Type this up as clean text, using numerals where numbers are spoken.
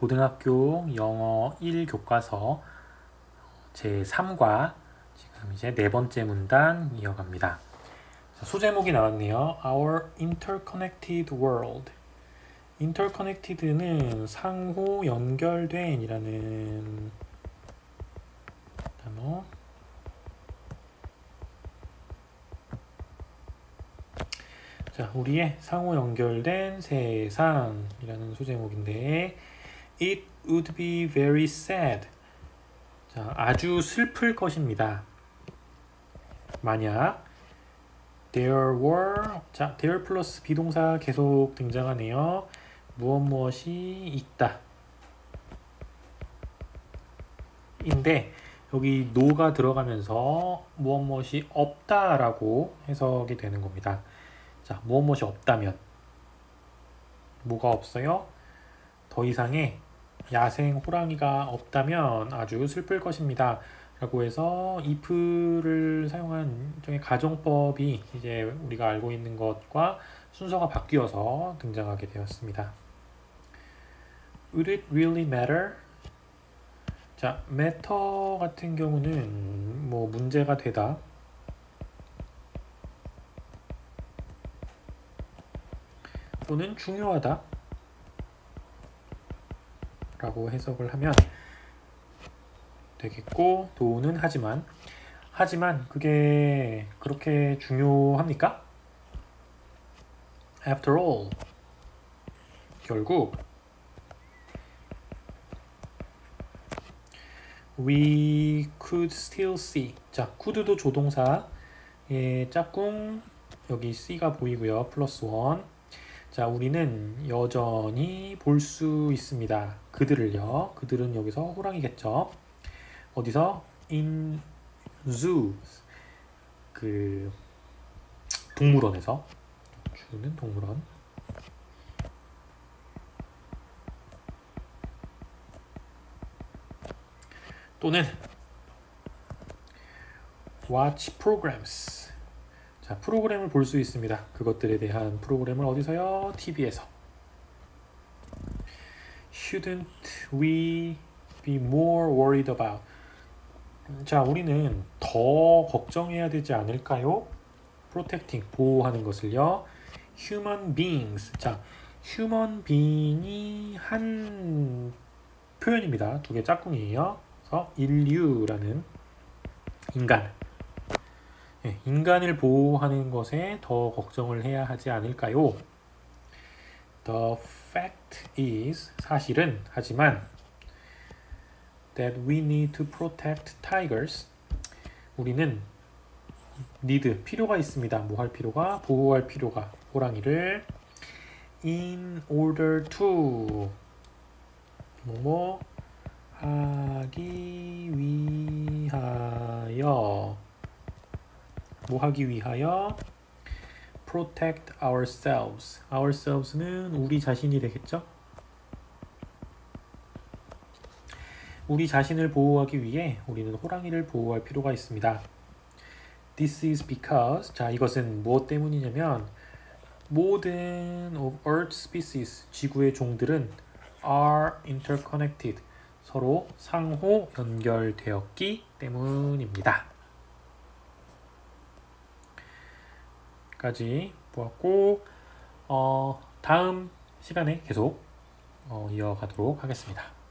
고등학교 영어 1교과서 제3과 지금 이제 네 번째 문단 이어갑니다. 소제목이 나왔네요. Our Interconnected World. Interconnected는 상호 연결된 이라는 단어. 자, 우리의 상호 연결된 세상이라는 소제목인데 It would be very sad. 자, 아주 슬플 것입니다. 만약 there were, 자, there 플러스 비동사 계속 등장하네요. 무엇이 있다. 인데 여기 no가 들어가면서 무엇이 없다라고 해석이 되는 겁니다. 자, 무엇이 없다면 뭐가 없어요? 더 이상의 야생 호랑이가 없다면 아주 슬플 것입니다. 라고 해서 if를 사용한 일종의 가정법이 이제 우리가 알고 있는 것과 순서가 바뀌어서 등장하게 되었습니다. Would it really matter? 자, matter 같은 경우는 뭐 문제가 되다. 또는 중요하다. 라고 해석을 하면 되겠고, 도는 하지만 그게 그렇게 중요합니까? After all, 결국 we could still see. 자, could도 조동사 짝꿍 여기 C가 보이고요. 플러스 원. 자, 우리는 여전히 볼 수 있습니다. 그들을요. 그들은 여기서 호랑이겠죠. 어디서? In zoo. 그 동물원에서. 주는 동물원. 또는 watch programs. 자, 프로그램을 볼 수 있습니다. 그것들에 대한 프로그램을 어디서요? TV에서. Shouldn't we be more worried about? 자, 우리는 더 걱정해야 되지 않을까요? Protecting, 보호하는 것을요. Human beings. 자, human being이 한 표현입니다. 두 개 짝꿍이에요. 그래서 인류라는 인간. 인간을 보호하는 것에 더 걱정을 해야 하지 않을까요? The fact is, 사실은, 하지만 that we need to protect tigers. 우리는 need, 필요가 있습니다. 뭐 할 필요가? 보호할 필요가. 호랑이를 in order to 뭐뭐 하기 위하여 뭐 하기 위하여 protect ourselves. ourselves는 우리 자신이 되겠죠? 우리 자신을 보호하기 위해 우리는 호랑이를 보호할 필요가 있습니다. This is because, 자, 이것은 무엇 때문이냐면 모든 of Earth species, 지구의 종들은 are interconnected, 서로 상호 연결되었기 때문입니다. 까지 보았고 다음 시간에 계속 이어가도록 하겠습니다.